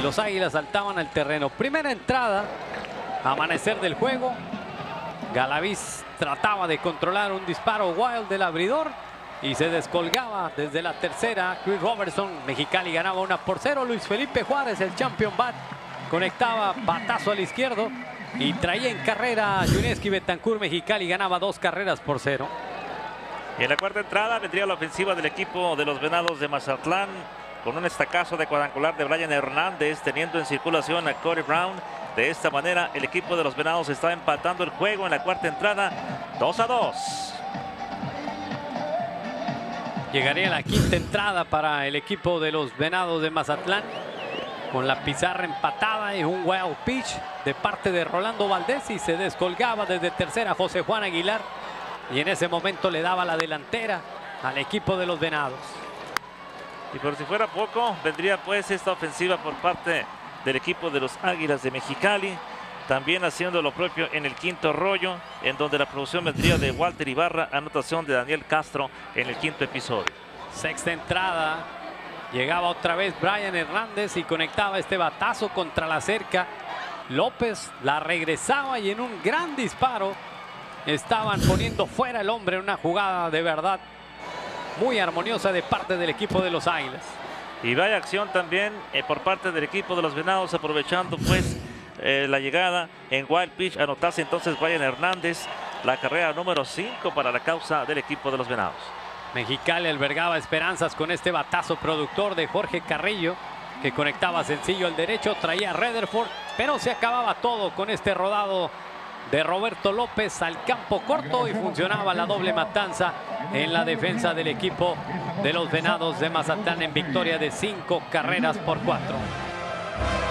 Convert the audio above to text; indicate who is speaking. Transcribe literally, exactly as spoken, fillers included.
Speaker 1: los Águilas saltaban al terreno. Primera entrada, amanecer del juego. Galaviz trataba de controlar un disparo wild del abridor y se descolgaba desde la tercera. Chris Robertson, Mexicali ganaba una por cero. Luis Felipe Juárez, el champion bat, conectaba batazo al izquierdo y traía en carrera a Yuniesky Betancourt. Mexicali ganaba dos carreras por cero.
Speaker 2: Y en la cuarta entrada vendría la ofensiva del equipo de los Venados de Mazatlán con un estacazo de cuadrangular de Brian Hernández, teniendo en circulación a Corey Brown. De esta manera el equipo de los Venados está empatando el juego en la cuarta entrada, dos a dos.
Speaker 1: Llegaría la quinta entrada para el equipo de los Venados de Mazatlán, con la pizarra empatada y un wild pitch de parte de Rolando Valdés, y se descolgaba desde tercera José Juan Aguilar, y en ese momento le daba la delantera al equipo de los Venados.
Speaker 2: Y por si fuera poco, vendría pues esta ofensiva por parte del equipo de los Águilas de Mexicali, también haciendo lo propio en el quinto rollo, en donde la producción vendría de Walter Ibarra, anotación de Daniel Castro en el quinto episodio.
Speaker 1: Sexta entrada, llegaba otra vez Brian Hernández y conectaba este batazo contra la cerca. López la regresaba y en un gran disparo estaban poniendo fuera el hombre en una jugada de verdad muy armoniosa de parte del equipo de los Águilas.
Speaker 2: Y vaya acción también eh, por parte del equipo de los Venados, aprovechando pues eh, la llegada en wild pitch, anotarse entonces Brian Hernández, la carrera número cinco para la causa del equipo de los Venados.
Speaker 1: Mexicali albergaba esperanzas con este batazo productor de Jorge Carrillo, que conectaba sencillo al derecho, traía a Rutherford, pero se acababa todo con este rodado de Roberto López al campo corto y funcionaba la doble matanza en la defensa del equipo de los Venados de Mazatlán en victoria de cinco carreras por cuatro.